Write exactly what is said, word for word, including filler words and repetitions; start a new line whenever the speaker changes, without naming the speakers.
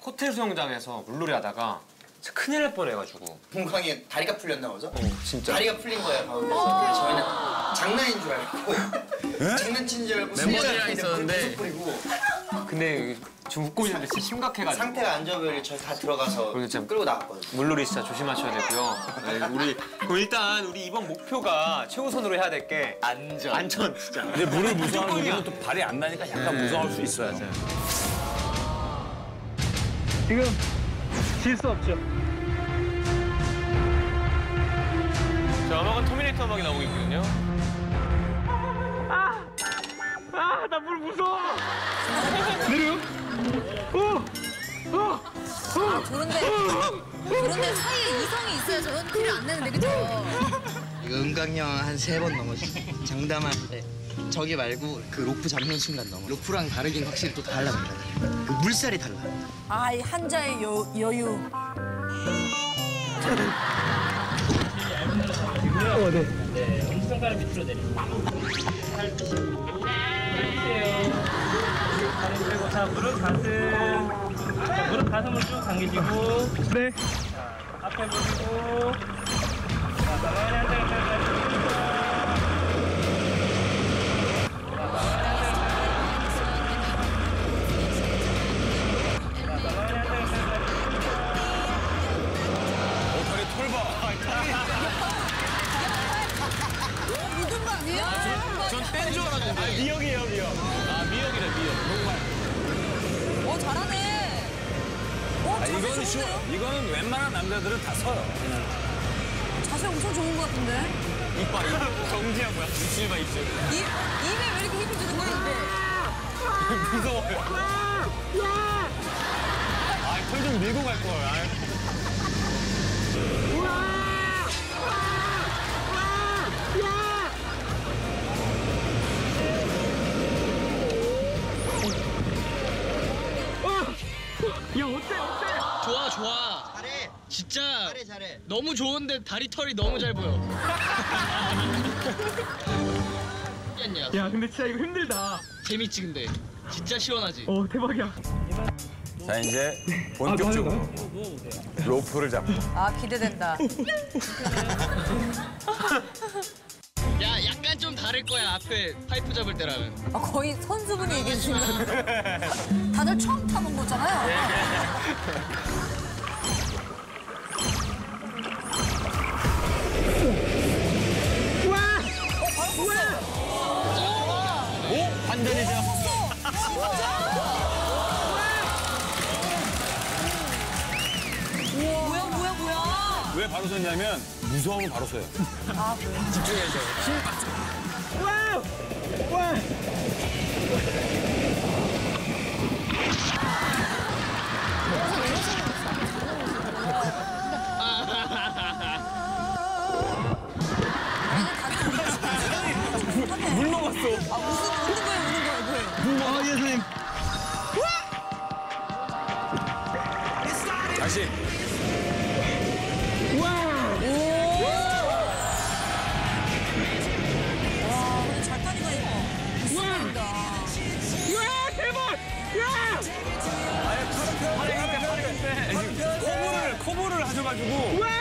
호텔 수영장에서 물놀이 하다가 진짜 큰일 날 뻔해가지고
동강에 다리가 풀렸나 보죠?
어, 진짜
다리가 풀린 거예요, 가운데서. 저희는 장난인 줄 알고 장난친 줄 알고
멤버들이랑 있었는데
뿌리고
근데 지금 웃고 있는데 진짜 심각해가지고
상태가 안 좋으면 저희 다 들어가서
진짜
끌고 나왔거든요.
물놀이 진짜 조심하셔야 되고요. 네, 우리 그럼 일단 우리 이번 목표가 최우선으로 해야 될 게 안전. 안전 진짜.
근데 물을 무서워하는 분들은 또 발이 안 나니까 약간 무서울 수 있어요.
맞아요.
지금 질 수 없죠.
자, 음악은 터미네이터 음악이 나오고 있거든요.
아! 아, 나 물 무서워! 내려! 어! 어!
아, 저런데, 저런데 사이에 이성이 있어야 저런 티를 안 내는데, 그죠?
이거 은강이 형 한 세 번 넘었어. 장담하는데 저기 말고 그 로프 잡는 순간 넘어. 로프랑 다르긴 확실히 또 달라집니다. 그 물살이 달라.
아, 이 한자의 여, 여유.
어, 네.
네, 엄지손가락 밑으로 내리고 팔 드시고 내리세요. 다리 빼고 자, 무릎 가슴 자, 무릎 가슴을 쭉 당기시고
네.
자, 앞에 보시고 자, 가만히 앉아있다가
믿은 거 아니에요?
전 뺀 줄 알았는데.
미역이에요, 미역.
아, 미역이래, 미역. 정말.
어, 잘하네. 어,
아,
자세
이거는 쉬워.
좋은데요?
이거는 웬만한 남자들은 다 서요.
자세 엄청 좋은 것 같은데?
이빨, 이빨. 정지야, 뭐야. 입술 봐, 입술.
입, 입에 왜 이렇게 힘을 주는 거야, 입에?
무서워요. 아, 털 좀 밀고 갈 걸. 아이.
야, 어때, 어때?
좋아 좋아
잘해.
진짜
잘해 잘해.
너무 좋은데 다리 털이 너무 잘 보여. 야
야, 근데 진짜 이거 힘들다.
재밌지 근데 진짜 시원하지.
어, 대박이야.
자, 이제 본격적으로 로프를 잡고.
아, 기대된다.
야 약간 좀 다를 거야 앞에 파이프 잡을 때랑은.
아, 거의 선수분이 얘기해 주신 거. 다들 처음 타본 거잖아요.
오, 반전이죠.
뭐야, 뭐야, 뭐야.
왜 바로 섰냐면 무서우면 바로 서요.
아, 그래.
집중해야죠.
와우! 와!
물 먹었어.
아, 무슨 우는 거야, 우는 거야, 이거.
아, 예, 선생님.
다시.
오! 와, 근데 잘 타니까 이거. 무서운다.
와, 대박! 야!
코브를, 코브를 하셔가지고.
와!